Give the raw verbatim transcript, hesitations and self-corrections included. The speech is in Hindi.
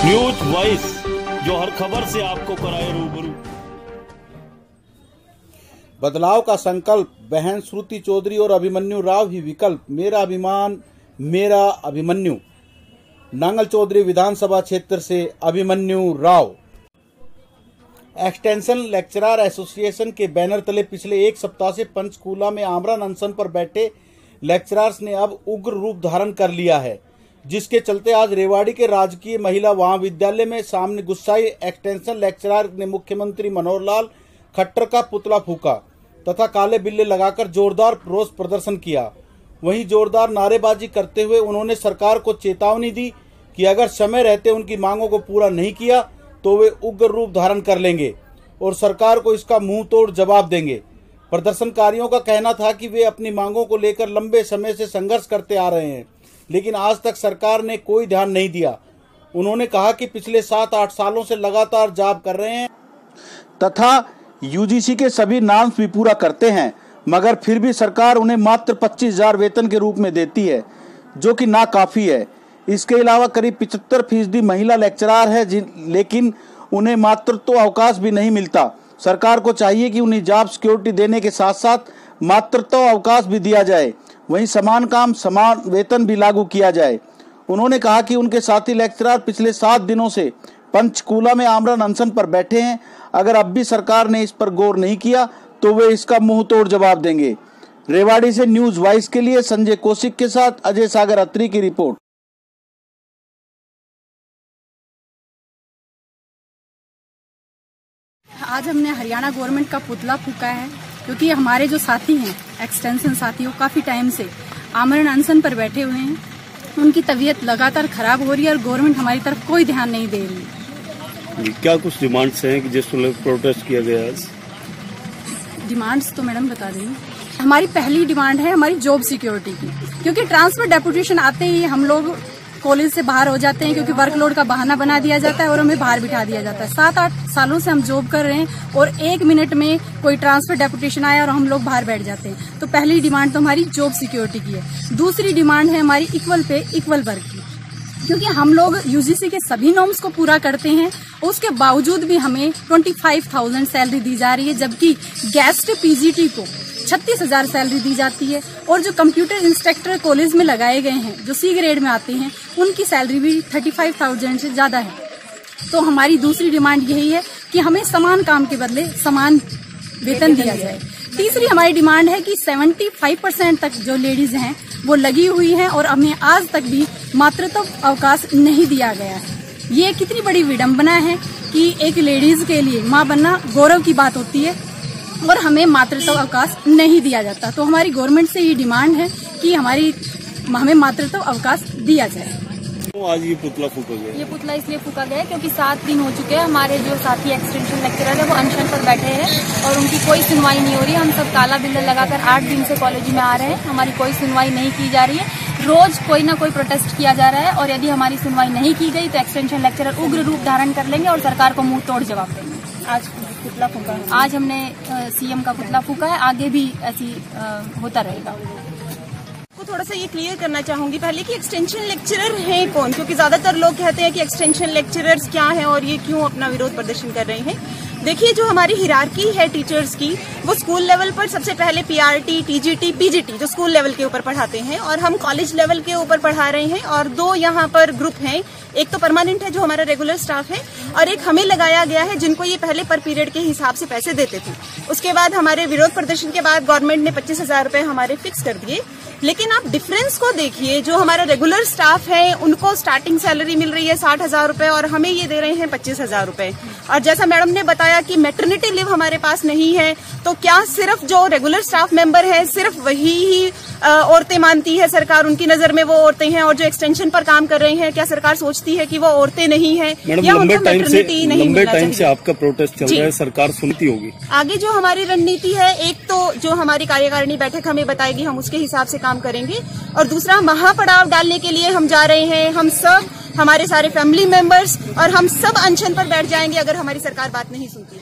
न्यूज वॉइस, जो हर खबर से आपको कराए रूबरू। बदलाव का संकल्प, बहन श्रुति चौधरी और अभिमन्यु राव ही विकल्प, मेरा अभिमान मेरा अभिमन्यु। नांगल चौधरी विधानसभा क्षेत्र से Abhimanyu Rao. Extension lecturer association के बैनर तले पिछले एक सप्ताह से पंचकूला में आमरण अनशन पर बैठे लेक्चरर्स ने अब उग्र रूप धारण कर लिया है, जिसके चलते आज रेवाड़ी के राजकीय महिला महाविद्यालय में सामने गुस्साई एक्सटेंशन लेक्चरर ने मुख्यमंत्री मनोहर लाल खट्टर का पुतला फूका तथा काले बिल्ले लगाकर जोरदार रोष प्रदर्शन किया। वहीं जोरदार नारेबाजी करते हुए उन्होंने सरकार को चेतावनी दी कि अगर समय रहते उनकी मांगों को पूरा नहीं किया तो वे उग्र रूप धारण कर लेंगे और सरकार को इसका मुंह तोड़ जवाब देंगे। प्रदर्शनकारियों का कहना था कि वे अपनी मांगों को लेकर लंबे समय से संघर्ष करते आ रहे हैं, लेकिन आज तक सरकार ने कोई ध्यान नहीं दिया। उन्होंने कहा कि पिछले सात आठ सालों से लगातार जॉब कर रहे हैं तथा यूजीसी के सभी नॉर्म्स भी पूरा करते हैं, मगर फिर भी सरकार उन्हें मात्र पच्चीस हजार वेतन के रूप में देती है, जो कि ना काफी है। इसके अलावा करीब पिछहत्तर फीसदी महिला लेक्चरर है, लेकिन उन्हें मातृत्व अवकाश भी नहीं मिलता। सरकार को चाहिए कि उन्हें जॉब सिक्योरिटी देने के साथ साथ मातृत्व अवकाश भी दिया जाए, वहीं समान काम समान वेतन भी लागू किया जाए। उन्होंने कहा कि उनके साथी लेक्चरर पिछले सात दिनों से पंचकूला में आमरण अनशन पर बैठे हैं। अगर अब भी सरकार ने इस पर गौर नहीं किया तो वे इसका मुंह तोड़ जवाब देंगे। रेवाड़ी से न्यूज वॉइस के लिए संजय कौशिक के साथ अजय सागर अत्री की रिपोर्ट। आज हमने हरियाणा गवर्नमेंट का पुतला फूका है, क्योंकि हमारे जो साथी हैं एक्सटेंशन साथी, वो काफी टाइम से आमरण अनशन पर बैठे हुए हैं। उनकी तबीयत लगातार खराब हो रही है और गवर्नमेंट हमारी तरफ कोई ध्यान नहीं दे रही। क्या कुछ डिमांड्स हैं कि जिसको प्रोटेस्ट किया गया है? डिमांड्स तो मैडम बता दें। हमारी पहली डिमांड है हमारी जॉब सिक्योरिटी की, क्योंकि ट्रांसफर डेपुटेशन आते ही हम लोग कॉलेज से बाहर हो जाते हैं, क्योंकि वर्कलोड का बहाना बना दिया जाता है और हमें बाहर बिठा दिया जाता है। सात आठ सालों से हम जॉब कर रहे हैं और एक मिनट में कोई ट्रांसफर डेपुटेशन आया और हम लोग बाहर बैठ जाते हैं। तो पहली डिमांड तो हमारी जॉब सिक्योरिटी की है। दूसरी डिमांड है हमारी इक्वल पे इक्वल वर्क की, क्योंकि हम लोग यूजीसी के सभी नॉर्म्स को पूरा करते हैं, उसके बावजूद भी हमें ट्वेंटी फाइव थाउजेंड सैलरी दी जा रही है, जबकि गेस्ट पीजीटी को छत्तीस हजार सैलरी दी जाती है। और जो कंप्यूटर इंस्ट्रक्टर कॉलेज में लगाए गए हैं, जो सी ग्रेड में आते हैं, उनकी सैलरी भी थर्टी फाइव थाउजेंड से ज्यादा है। तो हमारी दूसरी डिमांड यही है कि हमें समान काम के बदले समान वेतन दिया जाए। तीसरी हमारी डिमांड है कि सेवेंटी फाइव परसेंट तक जो लेडीज हैं वो लगी हुई हैं और हमें आज तक भी मातृत्व अवकाश नहीं दिया गया है। ये कितनी बड़ी विडंबना है कि एक लेडीज के लिए माँ बनना गौरव की बात होती है और हमें मातृत्व अवकाश नहीं दिया जाता। तो हमारी गवर्नमेंट से ये डिमांड है कि हमारी हमें मातृत्व अवकाश दिया जाए। तो आज ये पुतला फूका गया? ये पुतला इसलिए फूका गया क्योंकि सात दिन हो चुके हैं हमारे जो साथी एक्सटेंशन लेक्चरर है वो अनशन पर बैठे हैं और उनकी कोई सुनवाई नहीं हो रही है। हम सब काला बिल्ला लगाकर आठ दिन से कॉलेज में आ रहे हैं, हमारी कोई सुनवाई नहीं की जा रही है। रोज कोई ना कोई प्रोटेस्ट किया जा रहा है और यदि हमारी सुनवाई नहीं की गई तो एक्सटेंशन लेक्चरर उग्र रूप धारण कर लेंगे और सरकार को मुंह तोड़ जवाब देंगे। आज पुतला फूका है, आज हमने सीएम का पुतला फूका है, आगे भी ऐसी होता रहेगा। को थोड़ा सा ये क्लियर करना चाहूंगी पहले कि एक्सटेंशन लेक्चरर है कौन, क्योंकि ज्यादातर लोग कहते हैं कि एक्सटेंशन लेक्चरर्स क्या हैं और ये क्यों अपना विरोध प्रदर्शन कर रहे हैं। देखिए, जो हमारी हिरार्की है टीचर्स की, वो स्कूल लेवल पर सबसे पहले पीआरटी, टीजीटी, पीजीटी जो स्कूल लेवल के ऊपर पढ़ाते हैं और हम कॉलेज लेवल के ऊपर पढ़ा रहे हैं। और दो यहाँ पर ग्रुप हैं, एक तो परमानेंट है जो हमारा रेगुलर स्टाफ है और एक हमें लगाया गया है जिनको ये पहले पर पीरियड के हिसाब से पैसे देते थे। उसके बाद हमारे विरोध प्रदर्शन के बाद गवर्नमेंट ने पच्चीस हजार रुपए हमारे फिक्स कर दिए। लेकिन आप डिफरेंस को देखिए, जो हमारा रेगुलर स्टाफ है उनको स्टार्टिंग सैलरी मिल रही है साठ हजार रुपए और हमें ये दे रहे हैं पच्चीस हजार रुपए। और जैसा मैडम ने बताया कि मैटरनिटी लीव हमारे पास नहीं है, तो क्या सिर्फ जो रेगुलर स्टाफ मेंबर है सिर्फ वही ही औरतें मानती है सरकार, उनकी नजर में वो औरतें हैं? और जो एक्सटेंशन पर काम कर रहे हैं, क्या सरकार सोचती है कि वो औरतें नहीं है या उनको मैटरनिटी नहीं लंबे टाइम से आपका प्रोटेस्ट चल रहा है, सरकार सुनती होगी? आगे जो हमारी रणनीति है, एक तो जो हमारी कार्यकारिणी बैठक हमें बताएगी हम उसके हिसाब से काम करेंगे, और दूसरा महापड़ाव डालने के लिए हम जा रहे हैं। हम सब, हमारे सारे फैमिली मेंबर्स और हम सब अनशन पर बैठ जाएंगे अगर हमारी सरकार बात नहीं सुनती।